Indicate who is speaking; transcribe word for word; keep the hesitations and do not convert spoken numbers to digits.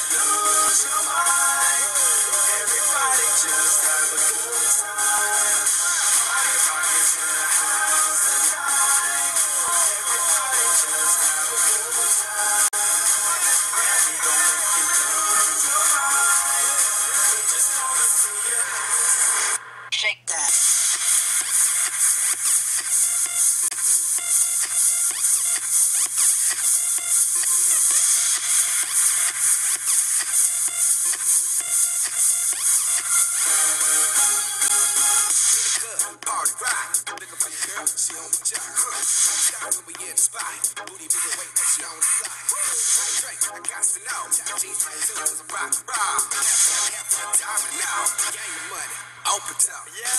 Speaker 1: lose your mind. Everybody just have a good time. Party rock is in the house tonight. Everybody just have a good time. Yeah, we gon' make you lose your mind. We just wanna see you shake that. Party rock, look up at your girl, she on the job. Stop when we in the spot, booty moving weight that she on the fly. I drink, I got to know, jeans tattoos, a rock, rock. Half a diamond now, gang of money, open top. Yeah.